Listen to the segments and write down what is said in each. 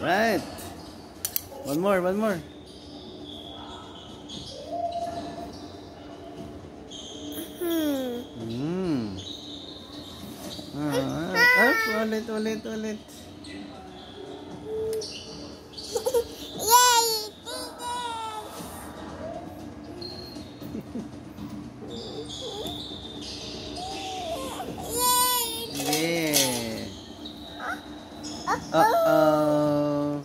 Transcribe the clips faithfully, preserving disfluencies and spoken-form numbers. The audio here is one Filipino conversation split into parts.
Right. One more, one more. Hmm. Ah, ah, ulit, ulit, ulit. Yeah. Uh-oh.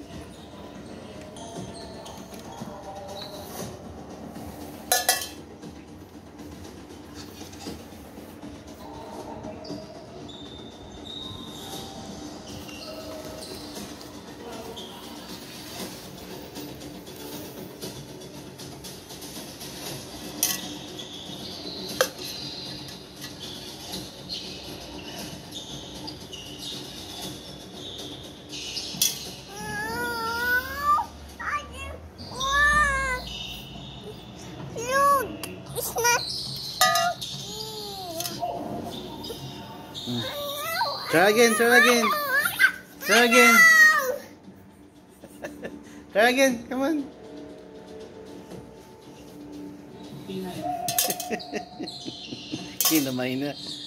Try again, try again. Try again. Try again, come on. Kinamay na.